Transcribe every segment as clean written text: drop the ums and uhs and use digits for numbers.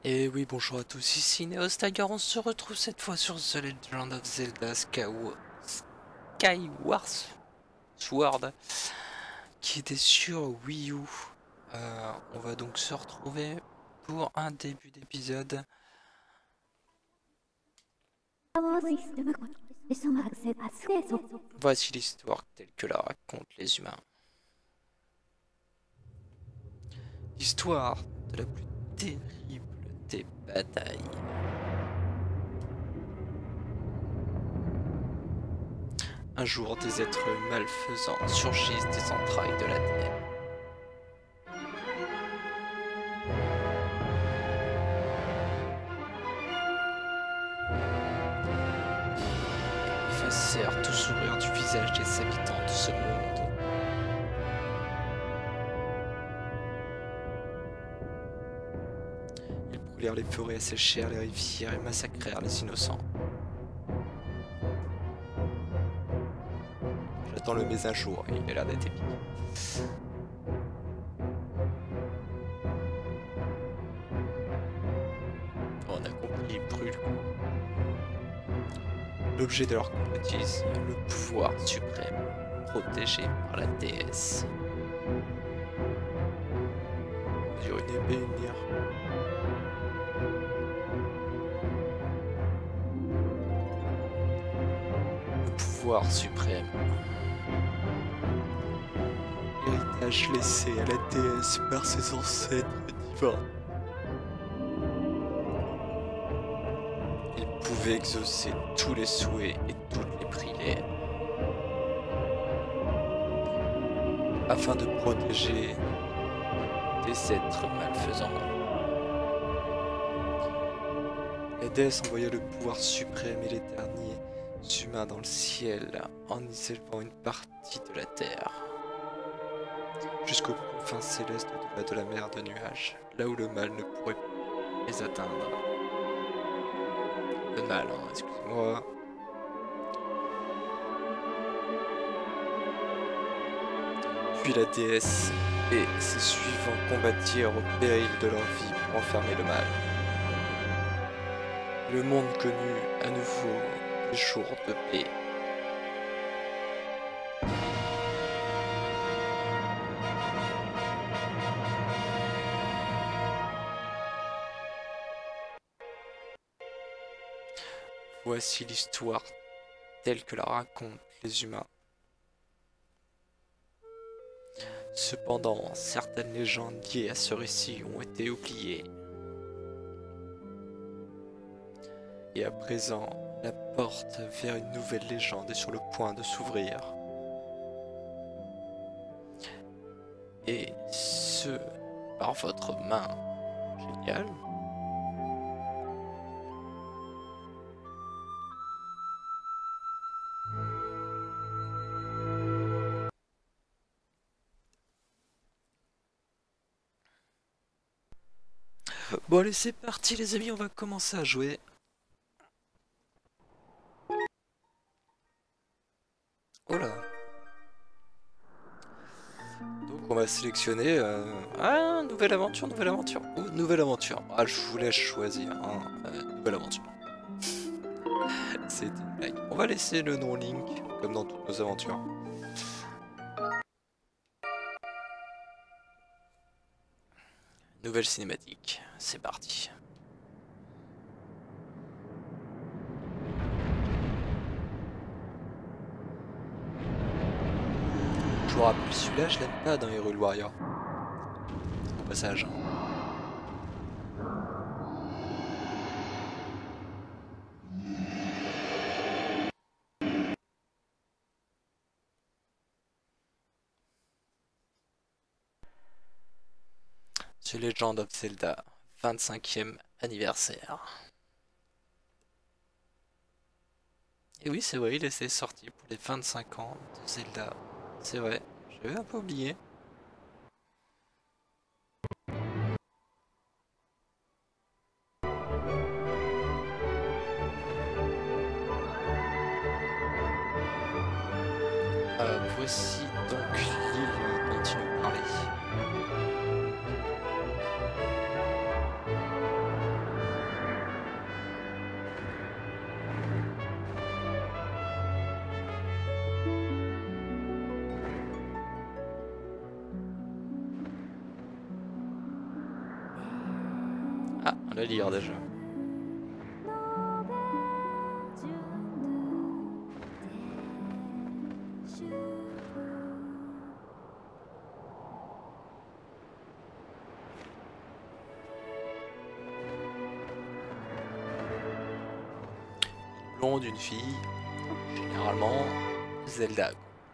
Et oui, bonjour à tous, ici Neostager, on se retrouve cette fois sur The Legend of Zelda Skyward Sword, qui était sur Wii U. On va donc se retrouver pour un début d'épisode. Voici l'histoire telle que la racontent les humains. L'histoire de la plus terrible des batailles. Un jour, des êtres malfaisants surgissent des entrailles de la terre. Effacèrent tout sourire du visage des habitants de ce monde. Ils brûlèrent les forêts, asséchèrent les rivières et massacrèrent les innocents. J'attends le mais un jour, il a l'air d'être épique. On a compris, ils brûlent. L'objet de leur convoitise, le pouvoir suprême, protégé par la déesse. Sur une épée, une lyre. Le pouvoir suprême. Héritage laissé à la déesse par ses ancêtres divins. Il pouvait exaucer tous les souhaits et toutes les prières. Afin de protéger des êtres malfaisants. La déesse envoya le pouvoir suprême et les derniers humains dans le ciel en y élevant une partie de la terre. Jusqu'aux confins célestes au-delà de la mer de nuages, là où le mal ne pourrait les atteindre. Le mal, hein, excusez-moi. Puis la déesse et ses suivants combattirent au péril de leur vie pour enfermer le mal. Le monde connut à nouveau des jours de paix. Voici l'histoire telle que la racontent les humains. Cependant, certaines légendes liées à ce récit ont été oubliées. Et à présent, la porte vers une nouvelle légende est sur le point de s'ouvrir. Et ce, par votre main. Génial. Bon allez, c'est parti les amis, on va commencer à jouer. Voilà. Donc on va sélectionner nouvelle aventure, nouvelle aventure. Ou nouvelle aventure. Ah, je vous laisse choisir. Hein. Nouvelle aventure. C'est une blague. On va laisser le nom Link, comme dans toutes nos aventures. Nouvelle cinématique. C'est parti. Je vous rappelle, celui-là, je l'aime pas dans Hyrule Warrior. Au passage. The Legend of Zelda, 25e anniversaire. Et oui, c'est vrai, il est sorti pour les 25 ans de Zelda. C'est vrai, j'avais un peu oublié. Voici donc l'île dont il nous parlait. Ah, on va lire déjà. Blonde, une fille, généralement Zelda.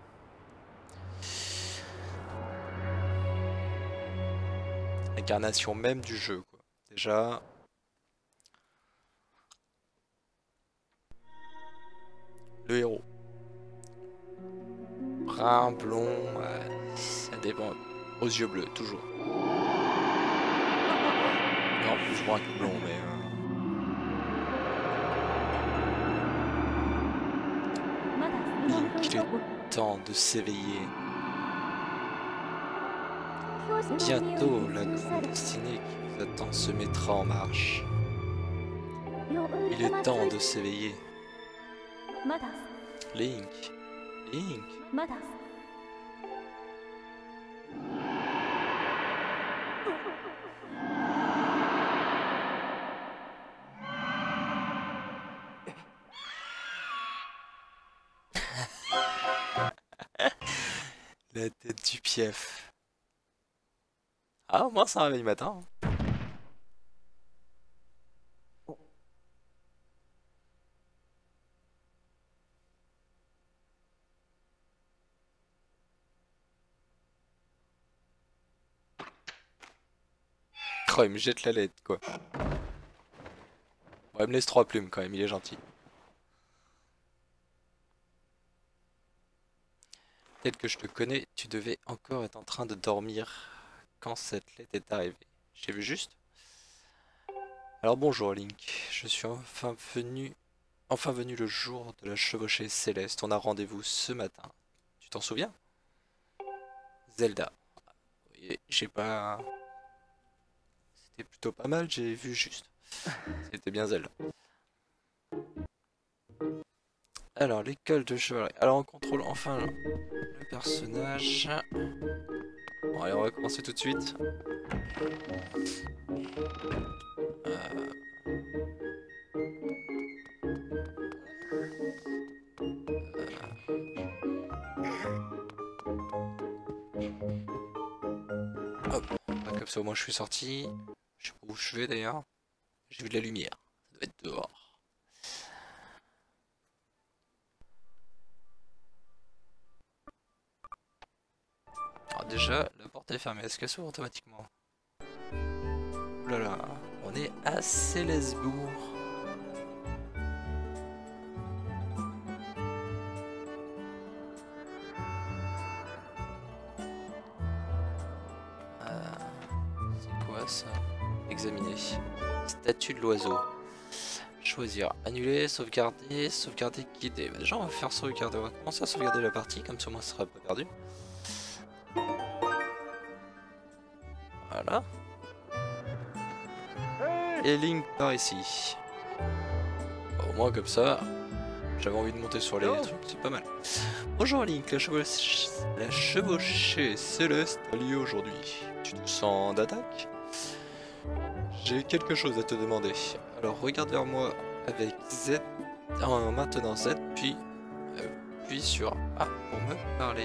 Incarnation même du jeu, quoi. Déjà. Le héros. Brun, blond, ça dépend. Aux yeux bleus, toujours. Non, plus brun que blond, mais... Il est temps de s'éveiller. Bientôt, la grande destinée qui vous attend se mettra en marche. Il est temps de s'éveiller. Link. Link. La tête du pief. Ah, au moins c'est un réveil matin. Oh, il me jette la lettre, quoi. Bon, il me laisse 3 plumes quand même, il est gentil. Tel que je te connais, tu devais encore être en train de dormir quand cette lettre est arrivée. J'ai vu juste? Alors bonjour Link, je suis enfin venu le jour de la chevauchée céleste. On a rendez-vous ce matin. Tu t'en souviens? Zelda. Oui, j'ai pas... C'était plutôt pas mal, j'ai vu juste. C'était bien Zelda. Alors, l'école de chevalerie. Alors, on contrôle enfin le personnage. Bon, allez, on va commencer tout de suite. Hop, comme ça au moins je suis sorti. Je sais pas où je vais d'ailleurs. J'ai vu de la lumière. Ça doit être dehors. Alors déjà, la porte est fermée. Est-ce qu'elle s'ouvre automatiquement? Ouh là là, on est à Célesbourg. C'est quoi ça? Examiner. Statut de l'oiseau. Choisir. Annuler, sauvegarder, sauvegarder, guider. Bah déjà on va faire sauvegarder. On va commencer à sauvegarder la partie, comme ça moi ça sera pas perdu. Voilà. Et Link par ici. Au moins comme ça, j'avais envie de monter sur les trucs, c'est pas mal. Bonjour Link, la chevauchée céleste a lieu aujourd'hui. Tu te sens d'attaque? J'ai quelque chose à te demander. Alors regarde vers moi avec Z, en maintenant Z, puis sur A pour me parler.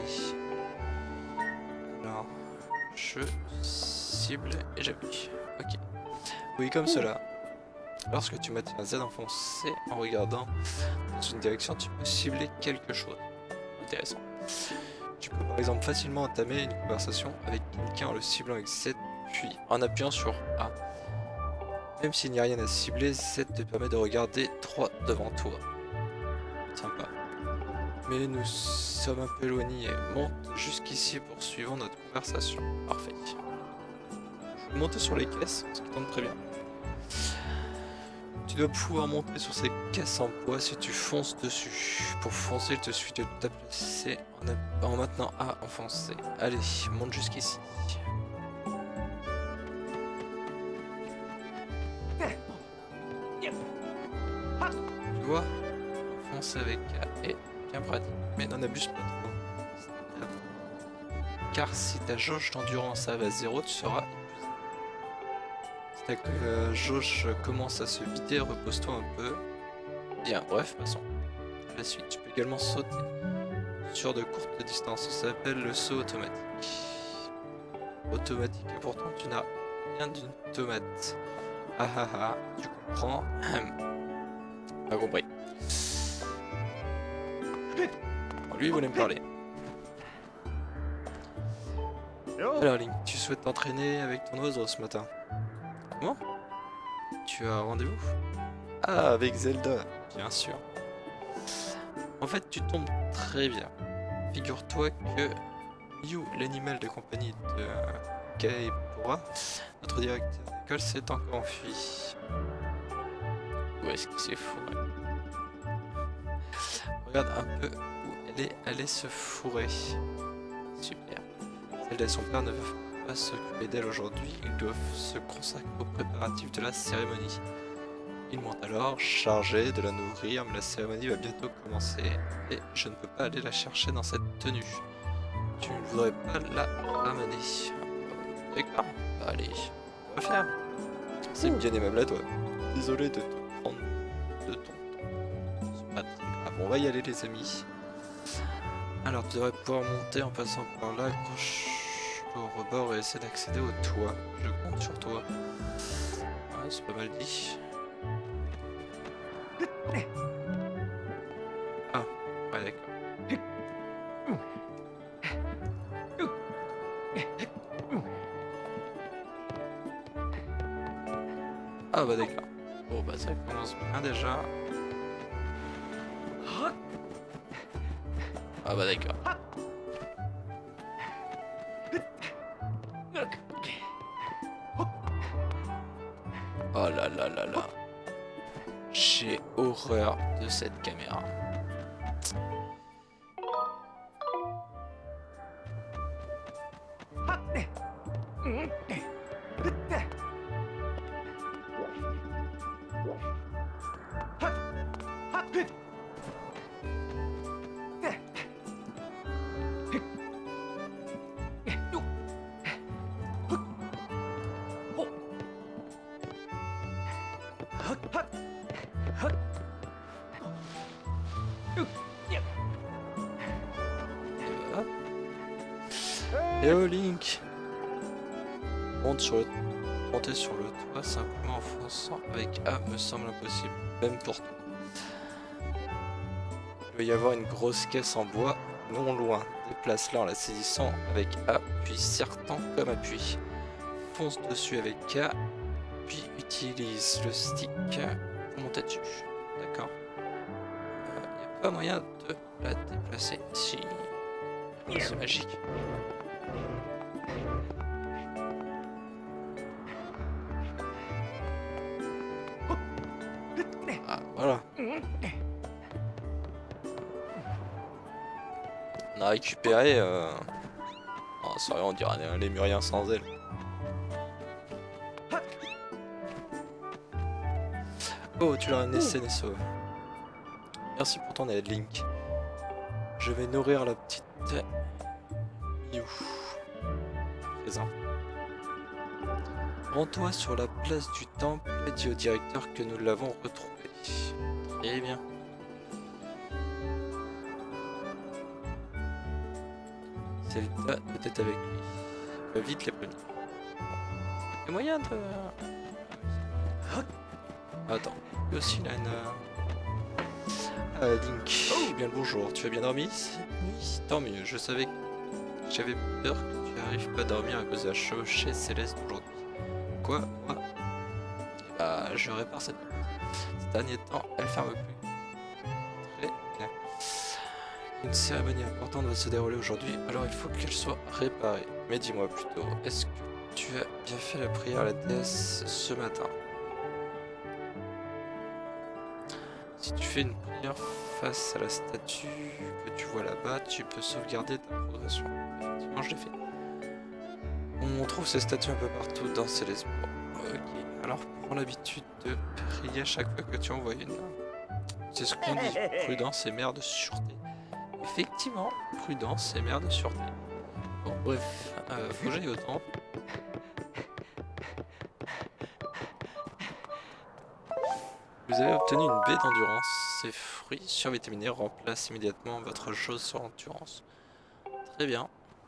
Alors, je cible et j'appuie. Ok. Oui, comme cela. Lorsque tu maintiens Z enfoncé en regardant dans une direction, tu peux cibler quelque chose. Intéressant. Tu peux par exemple facilement entamer une conversation avec quelqu'un en le ciblant avec Z, puis en appuyant sur A. Même s'il n'y a rien à cibler, Z te permet de regarder droit devant toi. Sympa. Mais nous sommes un peu éloignés. Monte jusqu'ici et poursuivons notre conversation. Parfait. Je vais monter sur les caisses, ce qui tombe très bien. Tu dois pouvoir monter sur ces caisses en bois si tu fonces dessus. Pour foncer, il te suffit de t'applacer en maintenant A enfoncé. Allez, monte jusqu'ici. Tu vois, foncer avec A est bien pratique, mais n'en abuse pas trop. Car si ta jauge d'endurance va à 0, tu seras épuisé. Ta jauge commence à se vider, repose-toi un peu. Bien, bref, passons. À la suite, tu peux également sauter sur de courtes distances. Ça s'appelle le saut automatique. Automatique, et pourtant tu n'as rien d'une tomate. Ah ah ah, tu comprends? Pas compris. Bon, lui, il voulait me parler. Alors Link, tu souhaites t'entraîner avec ton oiseau ce matin? Comment? Tu as rendez-vous? Ah, avec Zelda, bien sûr. En fait, tu tombes très bien. Figure-toi que Mew, l'animal de compagnie de Kaepora, notre directeur d'école, s'est encore enfui. Où est-ce qu'il s'est fourré? Regarde un peu où elle est allée se fourrer. Super. Zelda et son père ne peuvent pas s'occuper d'elle aujourd'hui, ils doivent se consacrer aux préparatifs de la cérémonie. Ils m'ont alors chargé de la nourrir, mais la cérémonie va bientôt commencer et je ne peux pas aller la chercher dans cette tenue. Tu ne voudrais pas la ramener? D'accord, bah allez, on va le faire. C'est bien aimable à toi. Désolé de te prendre de ton temps. C'est pas très grave, on va y aller les amis. Alors tu devrais pouvoir monter en passant par là, accroche au rebord et essaie d'accéder au toit. Je compte sur toi. Ouais, c'est pas mal dit. Ah, ouais d'accord. Ah bah d'accord. Bon bah ça commence bien déjà. Ah bah d'accord. Oh là là là là. J'ai horreur de cette caméra. Hello Link. Monter sur le toit simplement en fonçant avec A me semble impossible, même pour toi. Il va y avoir une grosse caisse en bois, non loin. Déplace-la en la saisissant avec A, puis serre-t'en comme appui. Fonce dessus avec K, puis utilise le stick pour monter dessus. D'accord. Il n'y a pas moyen de la déplacer. Si. C'est magique. Ah, voilà. On a récupéré... Oh, c'est vrai, on dirait un lémurien sans ailes. Oh, tu l'as ramené saine et sauve. Merci pour ton aide, Link. Je vais nourrir la petite... Mew. Présent. Rends-toi sur la place du temple et dis au directeur que nous l'avons retrouvé. Eh bien. Zelda peut être avec lui. Va vite les prévenir. Il y a moyen de... Attends, lui aussi il a une... Link, bien le bonjour, tu as bien dormi? Oui, tant mieux, je savais que... J'avais peur que tu n'arrives pas à dormir à cause de la chevauchée céleste aujourd'hui. Quoi? Moi? Bah, je répare cette... Ces derniers temps, elle ferme plus. Très bien. Une cérémonie importante va se dérouler aujourd'hui, alors il faut qu'elle soit réparée. Mais dis-moi plutôt, est-ce que tu as bien fait la prière à la déesse ce matin? Si tu fais une prière face à la statue que tu vois là-bas, tu peux sauvegarder ta progression. Effectivement, je l'ai fait. On trouve ces statues un peu partout dans Céleste. Ok, alors prends l'habitude de prier à chaque fois que tu envoies une. C'est ce qu'on dit, prudence et mère de sûreté. Effectivement, prudence et mère de sûreté. Bon, bref, faut que j'aille au temple. Vous avez obtenu une baie d'endurance. Ces fruits survitaminés remplacent immédiatement votre jauge sur endurance. Très bien.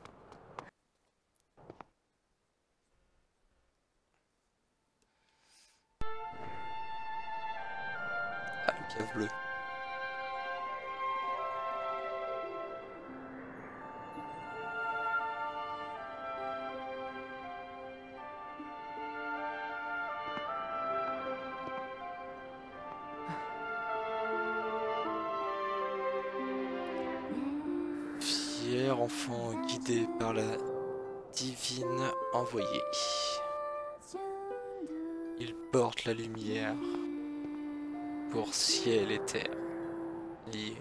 Ah, le cave bleu. Fier enfant guidé par la divine envoyée. Il porte la lumière pour ciel et terre liés.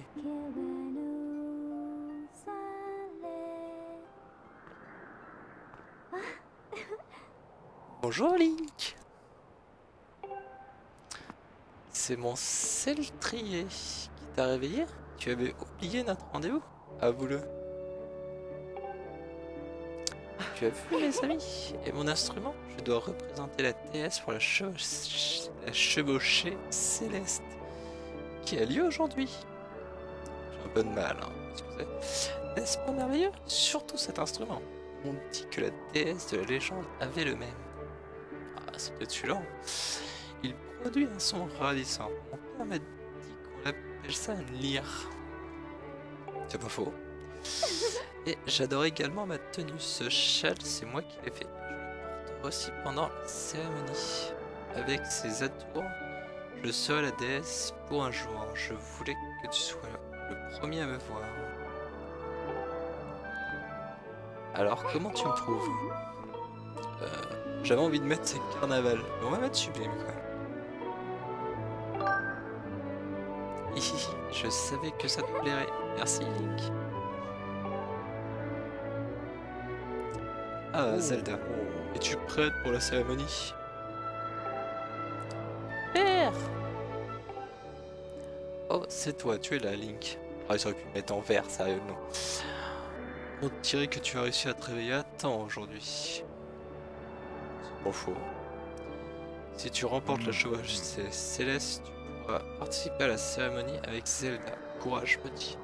Bonjour Link. C'est mon Celtrier qui t'a réveillé? Tu avais oublié notre rendez-vous? Avoue-le. Tu as vu les amis? Et mon instrument? Je dois représenter la déesse pour la chevauchée céleste qui a lieu aujourd'hui. J'ai un peu de mal, hein, excusez. N'est-ce pas merveilleux? Surtout cet instrument. On dit que la déesse de la légende avait le même. Ah, c'est peut-être celui-là. Il produit un son ravissant. Mon père m'a dit qu'on appelle ça une lyre. C'est pas faux. Et j'adore également ma tenue. Ce châle, c'est moi qui l'ai fait. Je le porterai aussi pendant la cérémonie. Avec ses atours, je serai la déesse pour un jour. Je voulais que tu sois le premier à me voir. Alors, comment tu me prouves? J'avais envie de mettre ces carnavals. Mais on va mettre sublime quand même. Hihi, je savais que ça te plairait. Merci Link. Ah, Zelda. Es-tu prête pour la cérémonie? Père! Oh, c'est toi, tu es là, Link. Ah, ils auraient pu me mettre en vert, sérieusement. On dirait que tu as réussi à te réveiller à temps aujourd'hui. C'est pas faux. Si tu remportes la chevauchée céleste, tu pourras participer à la cérémonie avec Zelda. Courage, petit.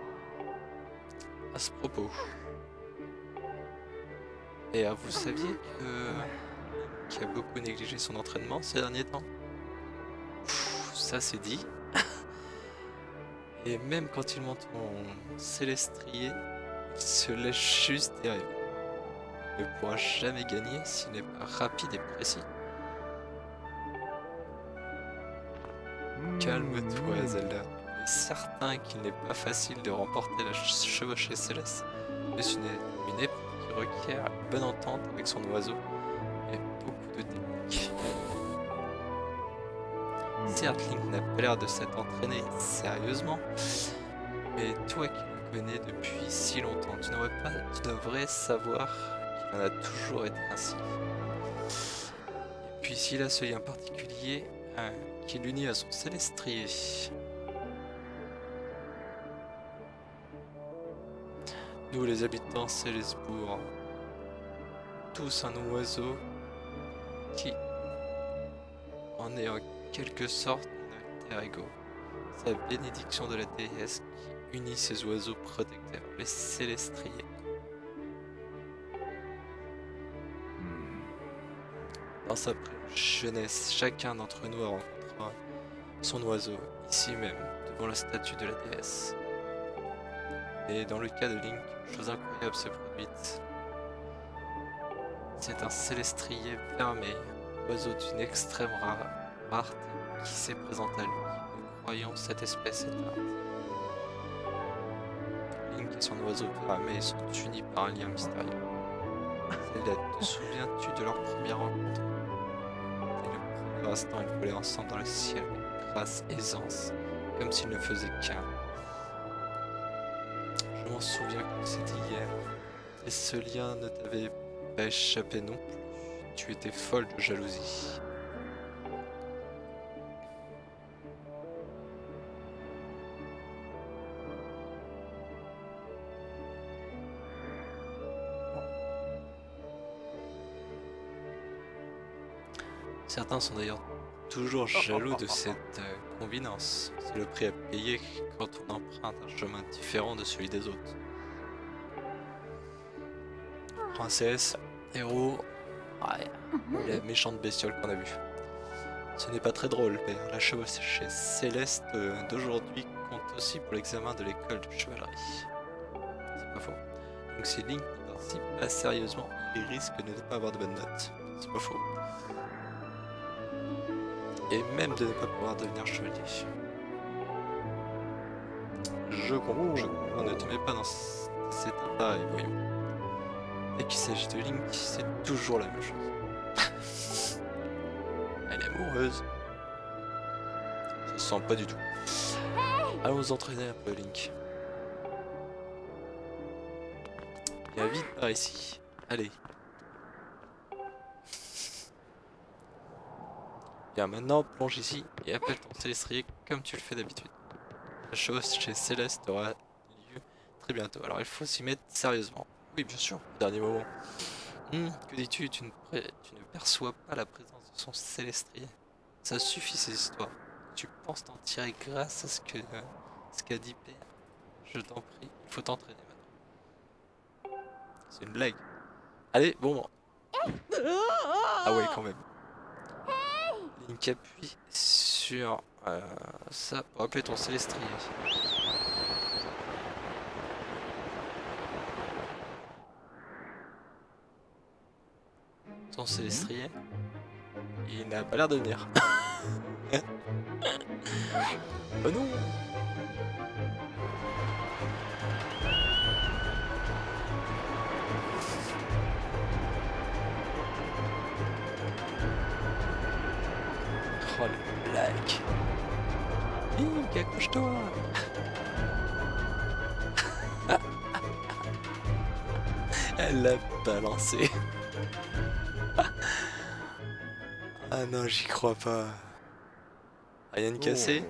À ce propos. Et vous saviez qu'il a beaucoup négligé son entraînement ces derniers temps? Pff, ça c'est dit. Et même quand il monte en célestrier, il se laisse juste derrière. Il ne pourra jamais gagner s'il n'est pas rapide et précis. Calme-toi, Zelda. Il est certain qu'il n'est pas facile de remporter la chevauchée céleste. Mais c'est une épreuve qui requiert une bonne entente avec son oiseau et beaucoup de technique. Certes, Link n'a pas l'air de s'être entraîné sérieusement, mais toi qui le connais depuis si longtemps, tu devrais savoir qu'il en a toujours été ainsi. Et puis s'il a ce lien particulier qui l'unit à son célestrier. Nous les habitants Célesbourg, tous un oiseau qui en est en quelque sorte notre alter ego. C'est la bénédiction de la déesse qui unit ces oiseaux protecteurs, les célestriers. Dans sa jeunesse, chacun d'entre nous a rencontré son oiseau, ici même, devant la statue de la déesse. Et dans le cas de Link, chose incroyable s'est produite. C'est un célestrier vermeil, oiseau d'une extrême rareté, qui s'est présenté à lui. Nous croyons cette espèce éteinte. Link et son oiseau vermeil sont unis par un lien mystérieux. Zelda, te souviens-tu de leur première rencontre? Dès le premier instant, ils volaient ensemble dans le ciel, grâce aisance, comme s'ils ne faisaient qu'un. Je m'en souviens comme c'était hier, et ce lien ne t'avait pas échappé non plus. Tu étais folle de jalousie. Certains sont d'ailleurs toujours jaloux de cette convenance. C'est le prix à payer quand on emprunte un chemin différent de celui des autres. Princesse, héros, ouais, la méchante bestiole qu'on a vue. Ce n'est pas très drôle, père. La chevauchée céleste d'aujourd'hui compte aussi pour l'examen de l'école de chevalerie. C'est pas faux. Donc si Link ne participe pas sérieusement, il risque de ne pas avoir de bonnes notes. C'est pas faux. Et même de ne pas pouvoir devenir chevalier. Je comprends, ne te mets pas dans cet état, et voyons. Dès qu'il s'agit de Link, c'est toujours la même chose. Elle est amoureuse. Ça se sent pas du tout. Allons nous entraîner un peu, Link. Viens vite par ici. Allez. Viens maintenant, plonge ici et appelle ton célestrier comme tu le fais d'habitude. La chose chez Céleste aura lieu très bientôt, alors il faut s'y mettre sérieusement. Oui, bien sûr, au dernier moment. Que dis-tu, tu ne perçois pas la présence de son célestrier. Ça suffit ces histoires. Tu penses t'en tirer grâce à ce qu'a dit Père. Je t'en prie, il faut t'entraîner maintenant. C'est une blague. Allez, bon. Ah ouais, quand même. Link appuie sur ça pour appeler ton célestrier. Ton célestrier, il n'a pas l'air de venir. Oh non! Oh le blague! Link, accroche-toi! Elle l'a balancé. Ah non, j'y crois pas. Rien de cassé?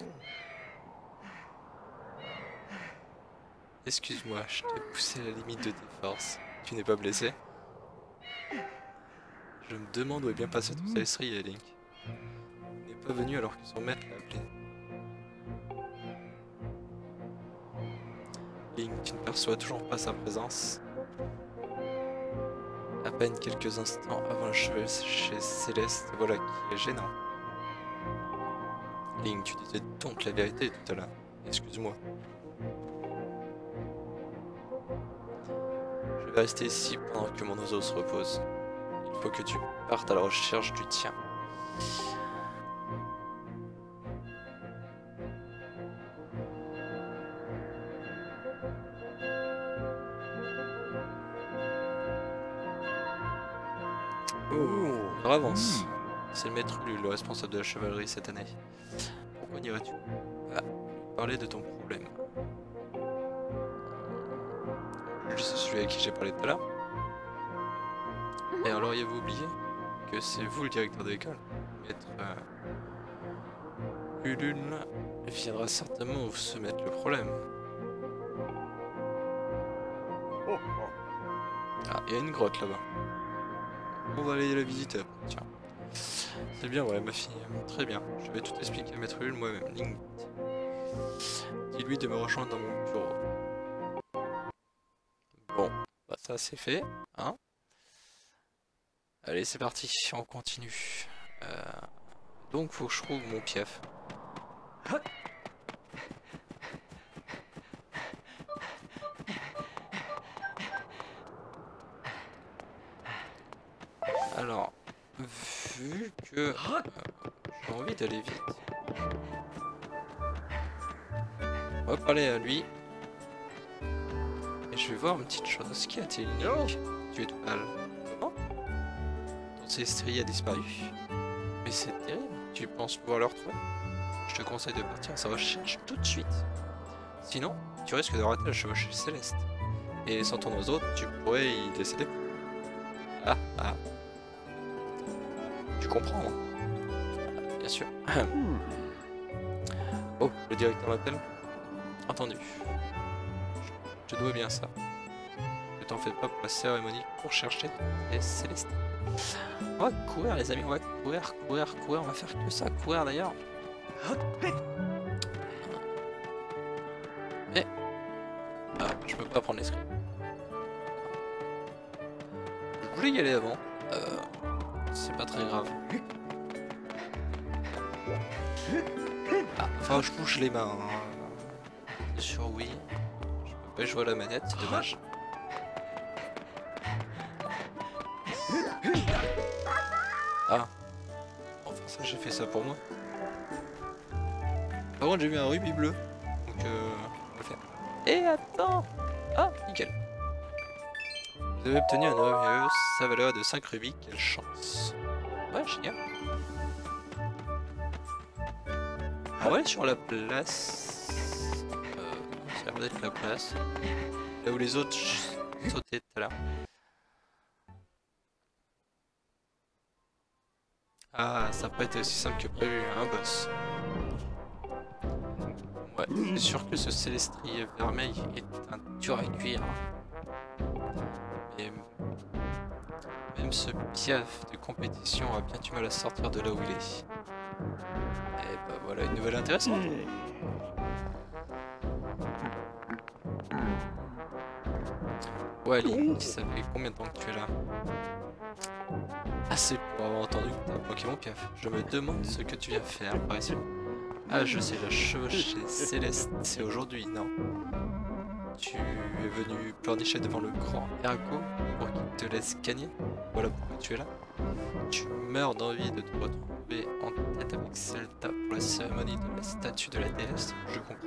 Excuse-moi, je t'ai poussé à la limite de tes forces. Tu n'es pas blessé? Je me demande où est bien passé ton célestrier, Link. Il n'est pas venu alors que son maître l'a appelé. Link, tu ne perçois toujours pas sa présence? À peine quelques instants avant le chevauchée céleste, voilà qui est gênant. Link, tu disais donc la vérité tout à l'heure. Excuse-moi. Je vais rester ici pendant que mon oiseau se repose. Il faut que tu partes à la recherche du tien. Oh, avance. C'est le maître Lul, le responsable de la chevalerie cette année. Pourquoi n'irais-tu pas parler de ton problème? C'est celui à qui j'ai parlé tout à l'heure. Et alors, auriez-vous oublié que c'est vous le directeur de l'école? Maître Lul viendra certainement vous soumettre le problème. Ah, il y a une grotte là-bas. On va aller la visiter après, tiens. C'est bien, ouais, ma fille. Très bien. Je vais tout expliquer à Maître Lul moi-même. Link. Dis-lui de me rejoindre dans mon bureau. Bon, bah ça c'est fait, hein. Allez, c'est parti, on continue. Donc, faut que je trouve mon piaf. Alors, vu que j'ai envie d'aller vite, on va parler à lui. Et je vais voir une petite chose. Qu'y a-t-il, Link? Tu es tout pâle. Comment? Ton célestrier a disparu. Mais c'est terrible. Tu penses pouvoir le retrouver? Je te conseille de partir à sa recherche tout de suite. Sinon, tu risques de rater la chevauchée céleste. Et sans ton oiseau, tu pourrais y décéder. Ah, ah. Tu comprends, hein? Bien sûr. Oh, le directeur m'appelle. Entendu. Je te dois bien ça. Ne t'en fais pas pour la cérémonie pour chercher les célestes. On va courir les amis, on va courir, on va faire que ça, courir d'ailleurs. Mais je peux pas prendre l'escrime. Je voulais y aller avant. C'est pas très grave. Enfin je bouge les mains. Hein. Sur oui. Je peux pas jouer à la manette, c'est dommage. Ah. Enfin ça j'ai fait ça pour moi. Par contre j'ai mis un rubis bleu. Donc on va le faire. Et attends. Ah nickel. Vous avez obtenu un OVE, sa valeur est de 5 rubis, quelle chance. Ouais génial. On va aller sur la place. Ça a l'air d'être la place. Là où les autres sautaient tout à l'heure. Ah, ça n'a pas été aussi simple que prévu, un boss. Ouais, c'est sûr que ce célestrier vermeil est un dur à cuire. Mais même ce piaf de compétition a bien du mal à sortir de là où il est. Et bah voilà une nouvelle intéressante. Ouais Link, ça fait combien de temps que tu es là? Assez pour avoir entendu que t'as Pokémon Piaf. Je me demande ce que tu viens faire par ici. Ah je sais, la chevauchée céleste, c'est aujourd'hui, non? Tu es venu pleurnicher devant le grand Ergo pour qu'il te laisse gagner? Voilà pourquoi tu es là. Tu meurs d'envie de te retrouver en tête avec Zelda pour la cérémonie de la statue de la déesse, je comprends.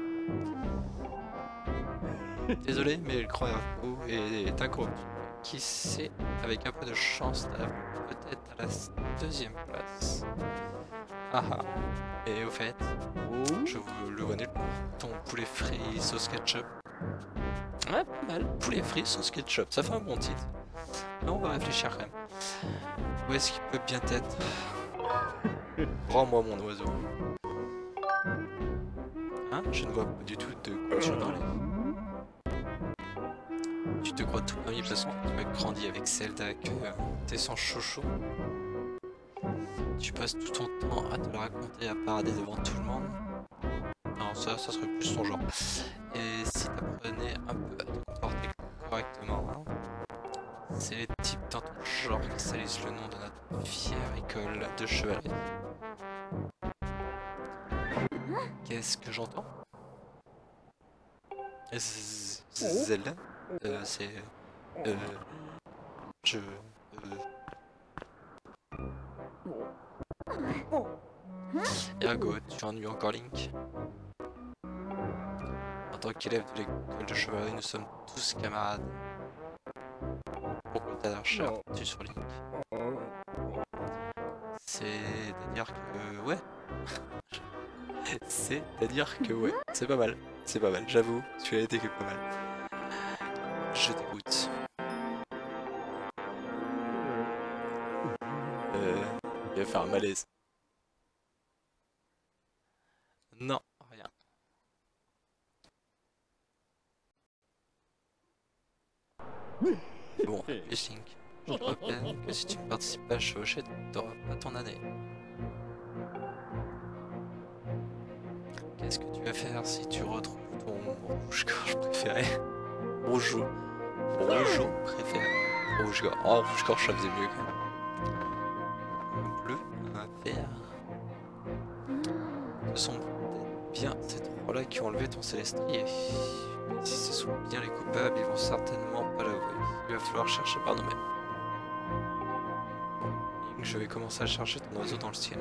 Désolé, mais le grand Ergo est incorruptible. Qui sait, avec un peu de chance, peut-être à la deuxième place. Ah ah. Et au fait, je vous le vois nulle part. Ton poulet frit sauce ketchup. Ouais, pas mal. Poulet frit sauce ketchup, ça fait un bon titre. Mais on va réfléchir quand même. Où est-ce qu'il peut bien être? Rends-moi mon oiseau. Hein? Je ne vois pas du tout de quoi tu parlais. Tu te crois tout permis parce que tu as grandi avec Zelda que t'es sans chouchou. Tu passes tout ton temps à te le raconter, à parader devant tout le monde. Non, ça serait plus ton genre. Et si t'apprenais un peu à te comporter correctement, hein, c'est les types dans ton genre qui salissent le nom de notre fière école de chevalerie. Qu'est-ce que j'entends? Zelda? C'est... Je... Ergo, tu ennuies encore Link? En tant qu'élève de l'école de chevalerie, nous sommes tous camarades. Pourquoi t'as l'air cher-tu sur Link? C'est-à-dire que... ouais. C'est-à-dire que ouais. C'est pas mal, j'avoue, tu as été que pas mal. Je t'écoute. Il va faire un malaise. Non, rien. Bon, Link, je te rappelle que si tu ne participes pas à chevaucher, tu n'auras pas ton année. Qu'est-ce que tu vas faire si tu retrouves ton rouge-gorge préféré? Rouge préféré. Rouge-gorge. Oh, rouge-gorge, ça faisait mieux quand même. Un bleu, un vert. Ce sont peut-être bien ces trois-là qui ont enlevé ton célestrier. Mais si ce sont bien les coupables, ils vont certainement pas l'avouer. Il va falloir chercher par nous-mêmes. Link, je vais commencer à chercher ton oiseau dans le ciel.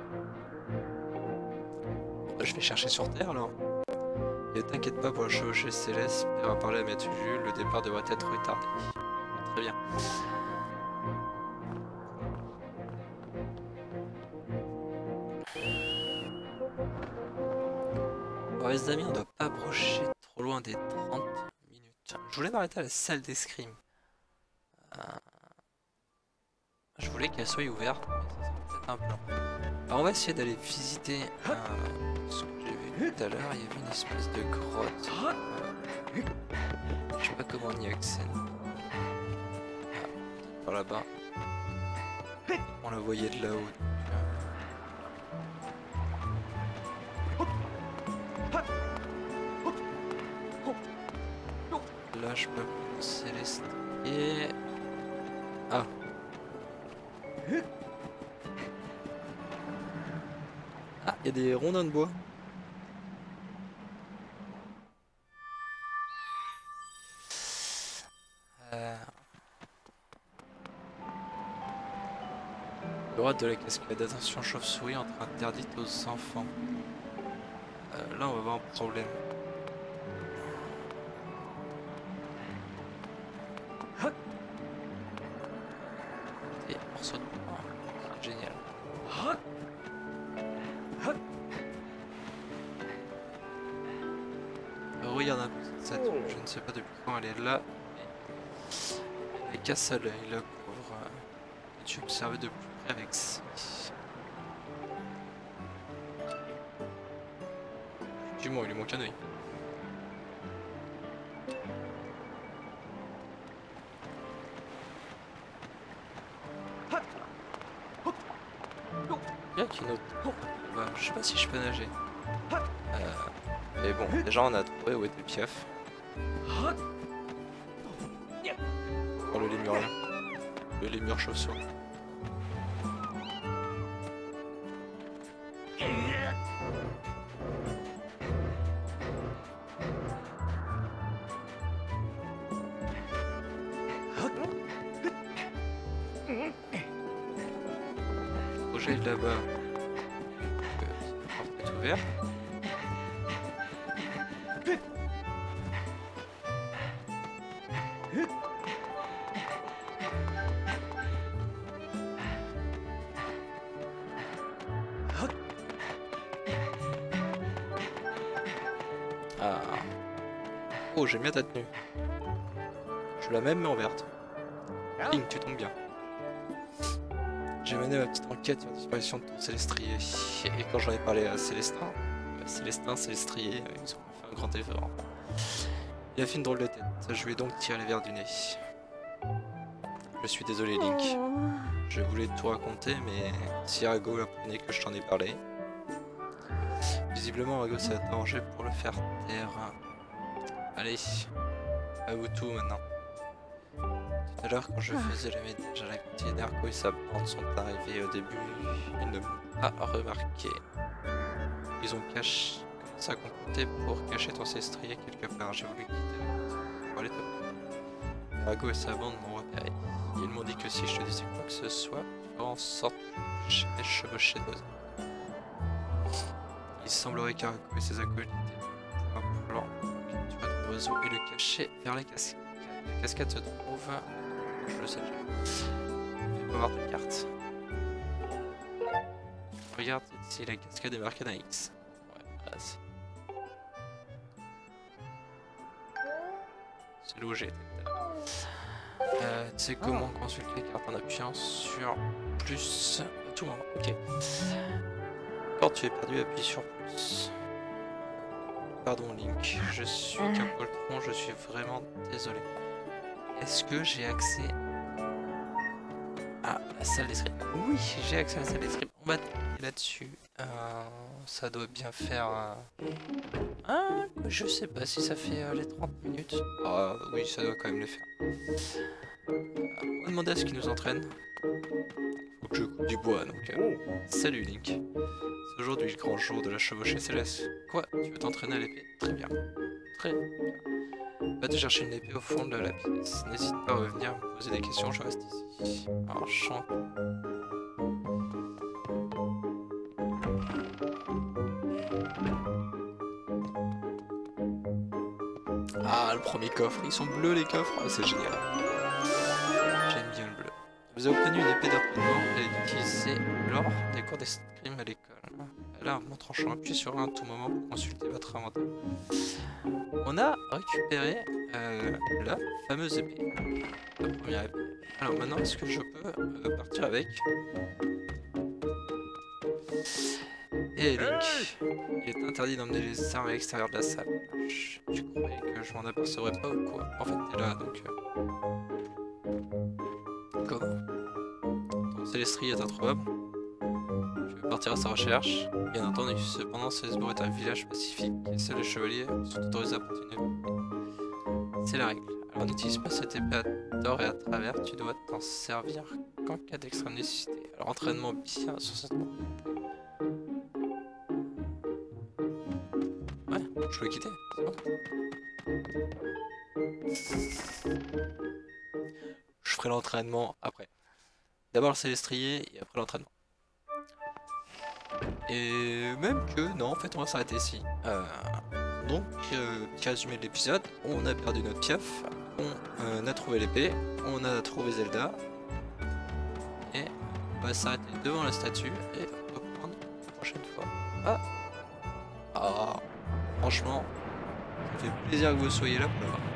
Bon, je vais chercher sur Terre alors. Et t'inquiète pas pour le chevaucher céleste, Père va parler à Maître Jules, le départ devrait être retardé. Très bien. Bon les amis, on doit pas approcher trop loin des 30 minutes. Je voulais m'arrêter à la salle d'escrime. Je voulais qu'elle soit ouverte, mais ça sera peut-être un peu long. Alors on va essayer d'aller visiter ce que j'ai vu tout à l'heure. Il y avait une espèce de grotte. Je sais pas comment on y accède. Ah, par là-bas. On la voyait de là-haut. Là, je peux lancer les striés. Ah. Ah, il y a des rondins de bois. Droite de la cascade, attention chauve-souris entre interdite aux enfants. Là on va avoir un problème. Et morceau de bois, c'est génial. Regarde un peu cette statue, je ne sais pas depuis quand elle est là. Elle casse à l'œil là pour tu observes de plus près avec ça. Effectivement, il lui manque un œil. Bien qu'il y ait une autre. Bah, je sais pas si je peux nager. Mais bon, déjà on a trouvé où était Piaf. Oh le lémurien. Le lémur chauve-souris. Le projet est là-bas. La porte est ouverte. Ah. Oh, j'aime bien ta tenue. Je la même mais en verte. Link, tu tombes bien. J'ai mené ma petite enquête sur la disparition de ton Célestrier. Et quand j'en ai parlé à Célestin, Célestrier, ils ont fait un grand effort. Il a fait une drôle de tête. Je lui ai donc tiré les verres du nez. Je suis désolé, Link. Je voulais tout raconter, mais si Argo apprenait que je t'en ai parlé. Visiblement, Argo s'est arrangé pour le faire taire. Allez, à vous tout maintenant. Tout à l'heure, quand je faisais le ménage à la cantine, Argo et sa bande sont arrivés au début. Ils ne m'ont pas remarqué. Ils ont commencé à compter pour cacher ton Célestrier quelque part. J'ai voulu quitter pour aller te... Argo et sa bande m'ont repéré. Ils m'ont dit que si je te disais quoi que ce soit, tu feras en sorte que je les chevaucher d'oiseaux. Il semblerait qu'Argo et ses acolytes aient un plan pour capturer ton oiseau et le cacher vers les cascades. La cascade se trouve... Je le sais déjà. Fais-moi voir ta carte. Regarde ici, la cascade est marquée d'un X. Ouais, là c'est... C'est là où j'ai été. Tu sais comment consulter les cartes en appuyant sur plus à tout moment. Ok. Quand tu es perdu, appuie sur plus. Pardon Link, je suis qu'un poltron, je suis vraiment désolé. Est-ce que j'ai accès à la salle d'escrime? Oui, j'ai accès à la salle d'escrime. On va cliquer là-dessus. Ça doit bien faire... Ah, je sais pas si ça fait les 30 minutes. Ah oui, ça doit quand même les faire. On va demander à ce qu'il nous entraîne. Faut que je coupe du bois, donc... Salut Link. C'est aujourd'hui le grand jour de la chevauchée céleste. Quoi? Tu veux t'entraîner à l'épée? Très bien. Très bien. Va te chercher une épée au fond de la pièce. N'hésite pas à revenir me poser des questions, je reste ici. Alors, chante. Ah, le premier coffre. Ils sont bleus les coffres. Ah, c'est génial. J'aime bien le bleu. Vous avez obtenu une épée d'entraînement. Elle est utilisée lors des cours d'escrime à l'école. Elle a un bon tranchant. Appuyez sur un à tout moment pour consulter votre inventaire. On a récupéré la fameuse épée. La première épée. Alors maintenant, est-ce que je peux partir avec? Et Link, il est interdit d'emmener les armes à l'extérieur de la salle. Tu croyais que je m'en apercevrais pas ou quoi? En fait, t'es là, donc... Comment? Ton Célestrie est introuvable. Je vais partir à sa recherche. Bien entendu, cependant, Célesbourg est un village pacifique et seuls les chevaliers sont autorisés à porter une épée. C'est la règle. Alors n'utilise pas cette épée à tort et à travers, tu dois t'en servir qu'en cas d'extrême nécessité. Alors entraînement bien sur cette... Ouais, je peux quitter, c'est bon. Je ferai l'entraînement après. D'abord le célestrier et après l'entraînement. Et même que, non, en fait, on va s'arrêter ici. Donc, petit résumé de l'épisode, on a perdu notre piaf, on a trouvé l'épée, on a trouvé Zelda, et on va s'arrêter devant la statue et reprendre la prochaine fois. Ah, franchement, ça fait plaisir que vous soyez là pour le voir.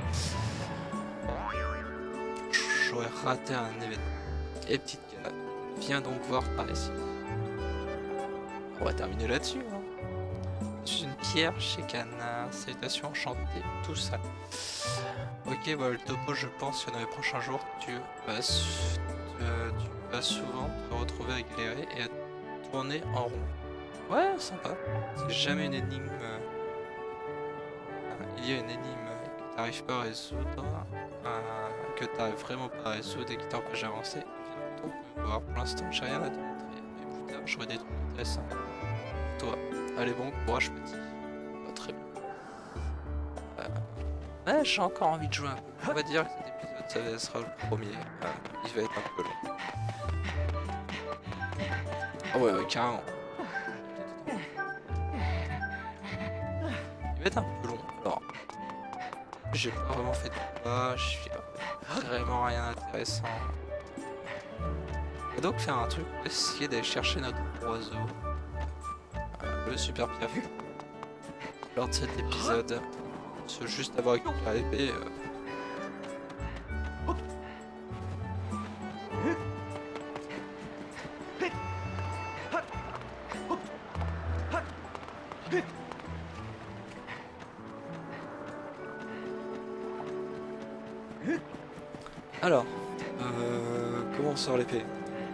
J'aurais raté un événement. Et petite gars, viens donc voir par ici. On va terminer là-dessus. Hein. Je suis une pierre chez Cana. Salutations enchantées, tout ça. Ok, voilà le topo, je pense que dans les prochains jours, tu vas souvent te retrouver à galérer et à tourner en rond. Ouais, sympa. C'est jamais une énigme. Il y a une énigme que t'arrives pas à résoudre, que t'arrives vraiment pas à résoudre et qui t'empêche d'avancer. Viens donc me voir. Pour l'instant, j'ai rien à te montrer, mais plus tard, j'aurai des trucs intéressants. Toi, allez, bon courage, petit. Très bien. Ouais, j'ai encore envie de jouer un peu. On va dire que cet épisode, ça sera le premier. Il va être un peu long. Oh ouais, carrément. Il va être un peu long. Alors, j'ai pas vraiment fait de combat, je suis vraiment rien d'intéressant. On va donc faire un truc pour essayer d'aller chercher notre oiseau. Le super piaf. Lors de cet épisode, juste avoir récupéré l'épée. Alors, comment on sort l'épée?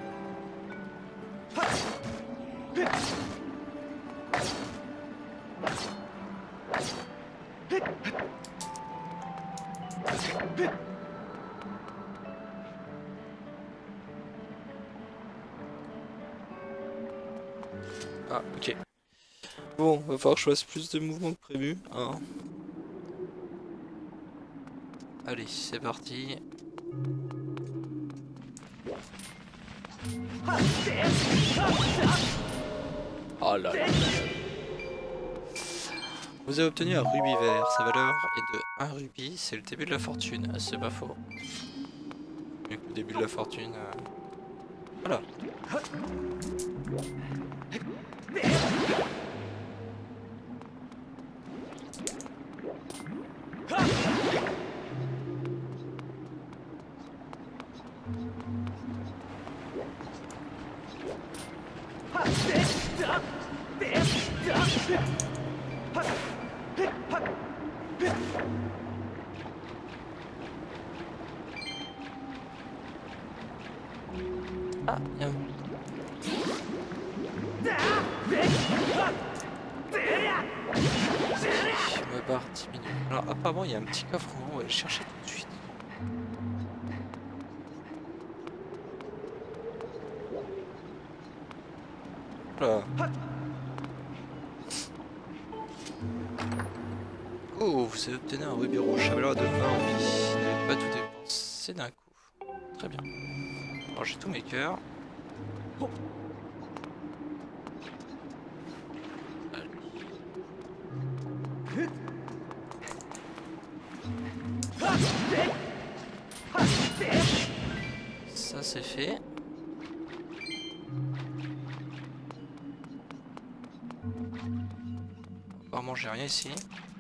Ah, ok. Bon, va falloir que je fasse plus de mouvements que prévu. Hein. Allez, c'est parti. Oh là là. Vous avez obtenu un rubis vert. Sa valeur est de 1 rubis. C'est le début de la fortune. C'est pas faux. Le début de la fortune. Voilà. Ah, il y a un... Je me barre 10 minutes. Alors apparemment il y a un petit coffre en haut, on va aller chercher tout de suite. Voilà. Oh, vous avez obtenu un rubis rouge à valeur de 20 rubis. Vous n'avez pas tout dépensé d'un coup. Très bien. Alors j'ai tous mes cœurs. Ça c'est fait. Apparemment j'ai rien ici.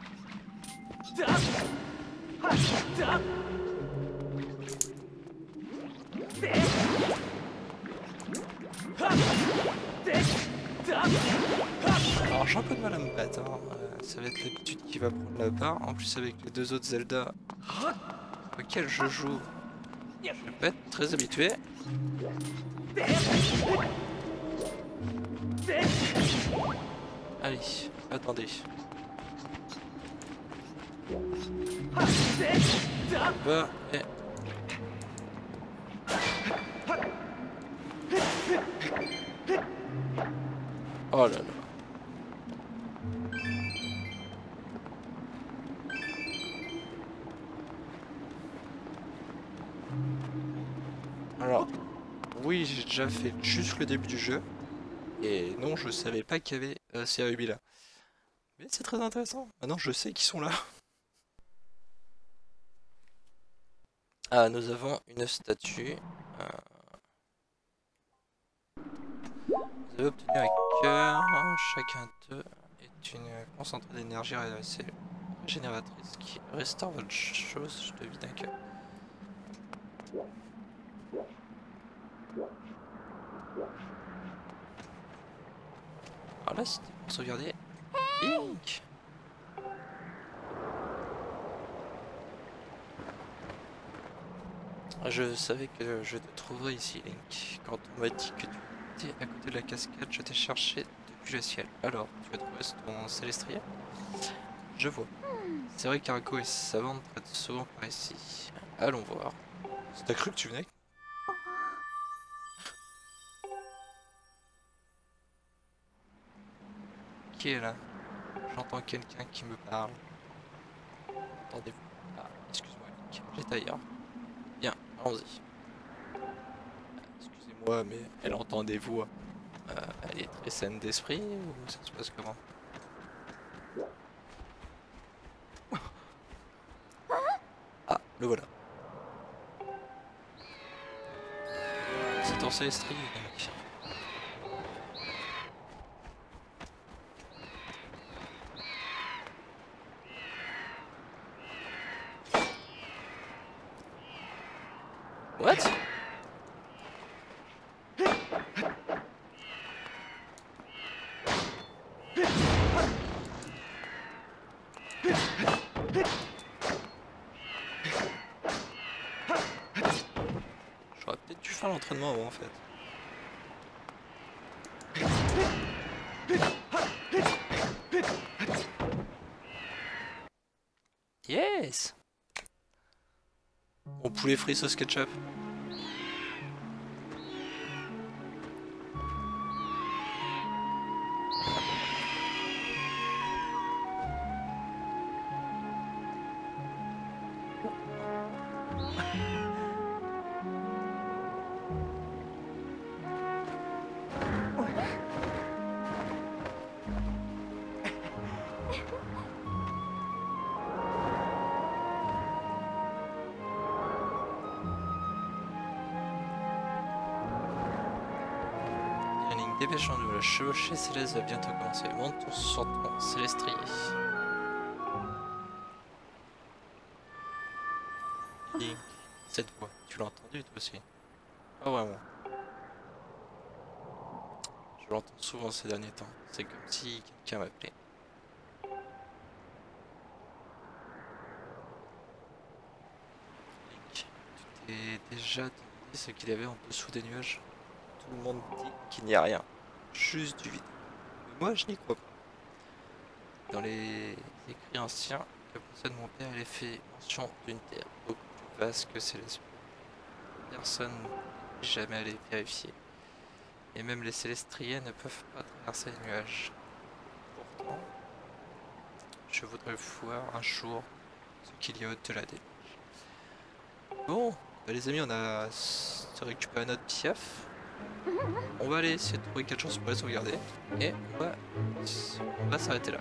Alors j'ai un peu de mal à me battre, hein. Ça va être l'habitude qui va prendre la part. En plus avec les deux autres Zelda auxquels je joue, je vais pas être très habitué. Allez, attendez. Va et... Oh là là. Alors, oui, j'ai déjà fait juste le début du jeu. Et non, je savais pas qu'il y avait ces rubis là. Mais c'est très intéressant. Maintenant, je sais qu'ils sont là. Ah, nous avons une statue. Vous avez obtenu un cœur. Chacun d'eux est une concentrée d'énergie régénératrice qui restaure votre chose de vie d'un cœur. Alors là, c'était pour sauvegarder Link. Je savais que je te trouverais ici, Link. Quand on m'a dit que tu étais à côté de la cascade, je t'ai cherché depuis le ciel. Alors, tu as trouvé ton célestrier? Je vois. C'est vrai qu'Argo et Savante prennent souvent par ici. Allons voir. T'as cru que tu venais? Qui est là? J'entends quelqu'un qui me parle. Entendez-vous? Ah, excuse-moi, Link. J'étais ailleurs. Bien, allons-y. Excusez-moi, mais elle entend des voix. Elle est très saine d'esprit ou ça se passe comment? Ah, le voilà. C'est ton célestrier, Link. What? J'aurais peut-être dû faire l'entraînement avant en fait. Yes! Mon poulet frit sauce ketchup. Dépêchons-nous, la chevauchée céleste va bientôt commencer. Montons sur ton célestrier. Link, cette voix, tu l'as entendue toi aussi? Pas vraiment. Je l'entends souvent ces derniers temps. C'est comme si quelqu'un m'appelait. Link, tu t'es déjà demandé ce qu'il y avait en dessous des nuages? Tout le monde dit qu'il n'y a rien. Juste du vide. Mais moi, je n'y crois pas. Dans les écrits anciens que possède mon père, il est fait mention d'une terre beaucoup plus vaste que céleste. Personne n'est jamais allé vérifier. Et même les célestriers ne peuvent pas traverser les nuages. Pourtant, je voudrais voir un jour ce qu'il y a au-delà des nuages. Bon, bah les amis, on a récupéré notre piaf. On va aller essayer de trouver quelque chose pour les sauvegarder et on va s'arrêter là.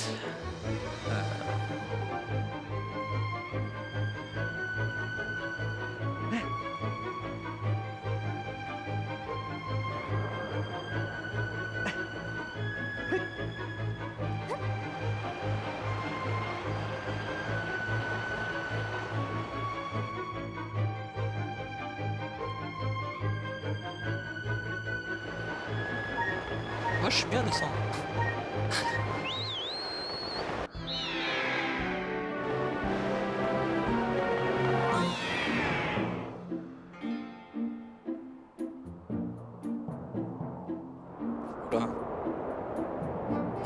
Moi je suis bien descendre.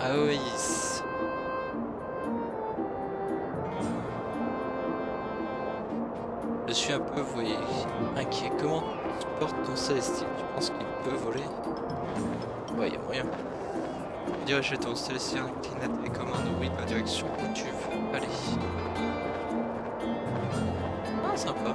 Ah oui. Je suis un peu, vous voyez, inquiet. Comment tu portes ton célestine? Tu penses qu'il peut voler? Ouais, y a moyen. Diriger ton célestine, incline la télécommande, oui, dans la direction où tu veux. Allez. Ah, sympa.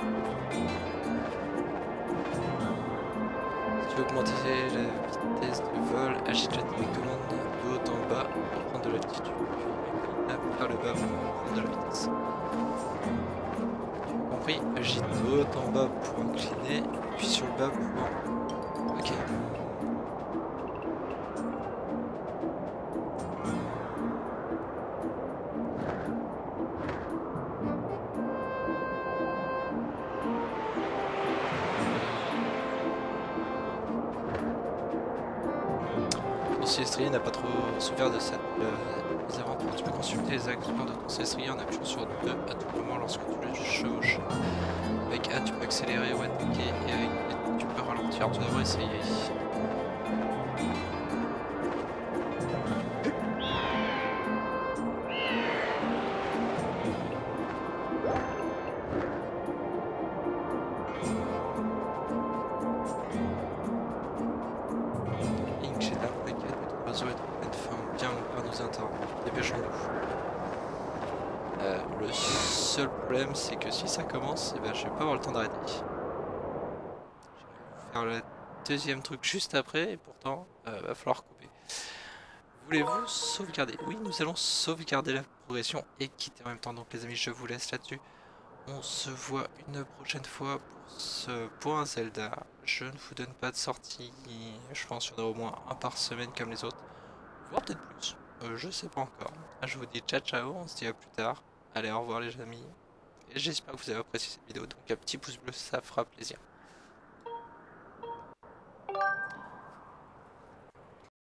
Si tu veux augmenter la vitesse de vol, agite la télécommande de haut en bas pour prendre de l'altitude. Puis incline vers le bas pour prendre de la vitesse. Compris, agite de haut en bas pour incliner, puis sur le bas pour... Ok. Ton célestrier n'a pas trop souffert de cette mésaventure. Tu peux consulter les actions de ton célestrier en appuyant sur 2 à tout moment lorsque tu le chevauches. Avec A, tu peux accélérer ou attaquer, et avec B, tu peux ralentir. Tu devrais essayer. Link, j'ai la plaquette de ton oiseau est en pleine forme. Bien, on va nous interrompre. Dépêchons-nous. Le seul problème, c'est que si ça commence, eh ben, je vais pas avoir le temps d'arrêter. Je vais faire le deuxième truc juste après, et pourtant, va falloir couper. Voulez-vous sauvegarder? Oui, nous allons sauvegarder la progression et quitter en même temps. Donc les amis, je vous laisse là-dessus. On se voit une prochaine fois pour ce point Zelda. Je ne vous donne pas de sortie. Je pense qu'il y en aura au moins un par semaine comme les autres. Voire peut-être plus. Je sais pas encore. Je vous dis ciao ciao, on se dit à plus tard. Allez, au revoir les amis. Et j'espère que vous avez apprécié cette vidéo. Donc un petit pouce bleu, ça fera plaisir.